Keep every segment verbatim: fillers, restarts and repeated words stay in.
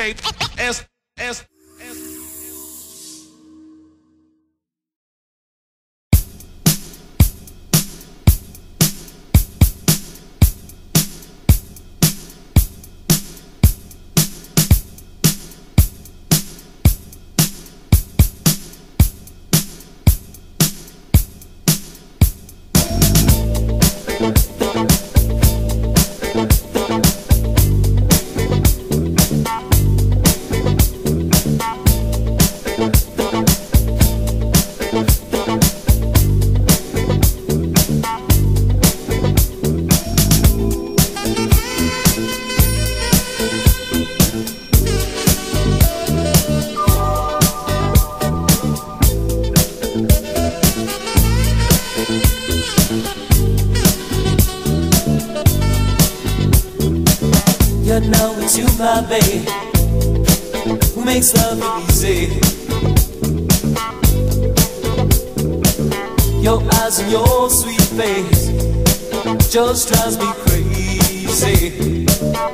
K S S S. You know it's you, my babe, who makes love easy. Your eyes and your sweet face just drives me crazy.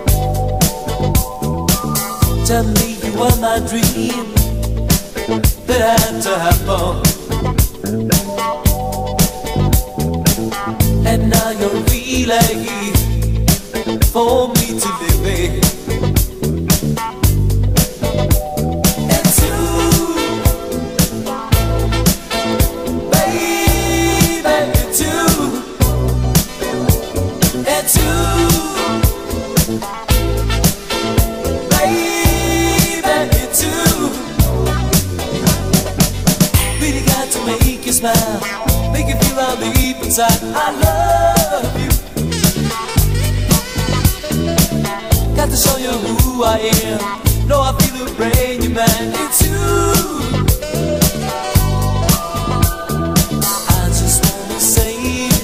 Tell me you were my dream that had to happen, and now you're really here for me to live in. And two, baby, and two, and two, baby, and two. Really got to make you smile, make you feel all deep inside. I love you. Got to show you who I am. Know I feel the brain, you man, it's you. I just wanna say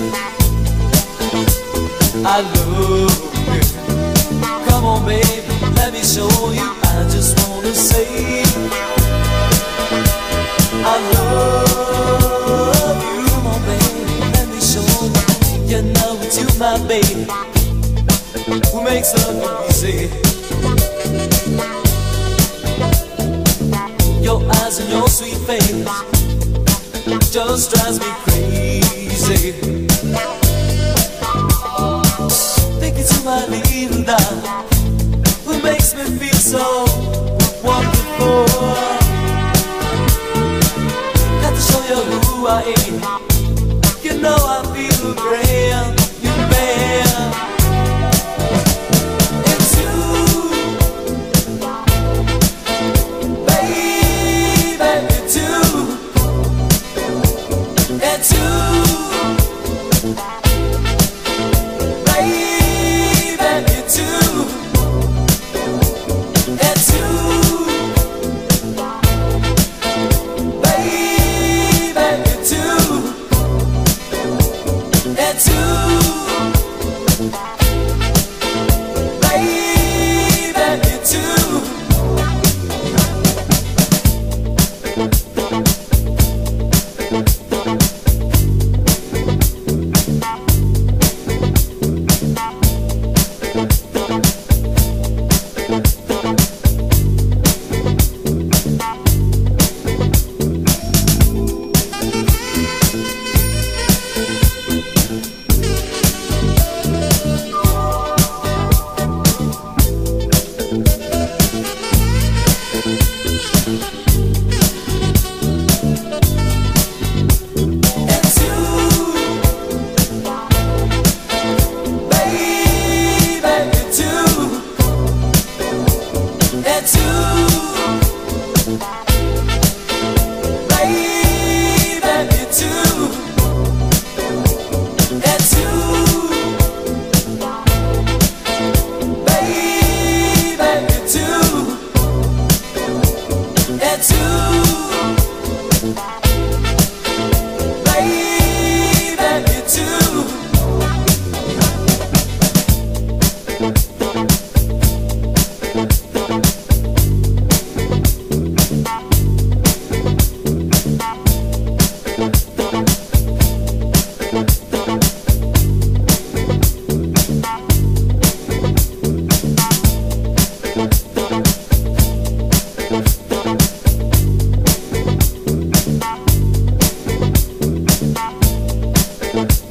I love you. Come on, baby, let me show you. I just wanna say I love you. Come on, baby, let me show you. You know it's you, my baby, who makes love easy. Your eyes and your sweet face just drives me crazy. Think it's you, my little doll, who makes me feel so wonderful. Got to show you who I am. You know I feel brand, you man. Two Rework.